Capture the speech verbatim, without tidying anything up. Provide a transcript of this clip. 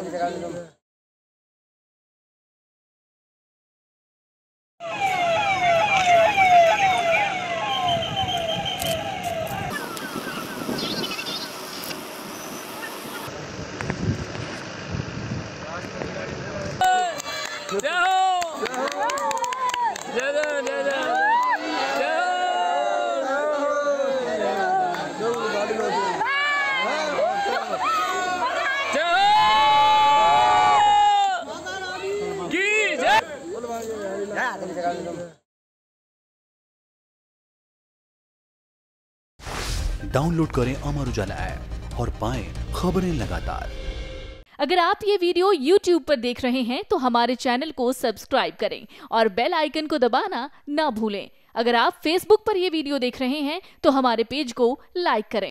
Download करें Amar Ujala app और पाएं खबरें लगातार। अगर आप ये वीडियो यूट्यूब पर देख रहे हैं तो हमारे चैनल को सब्सक्राइब करें और बेल आइकन को दबाना ना भूलें। अगर आप फेसबुक पर ये वीडियो देख रहे हैं तो हमारे पेज को लाइक करें।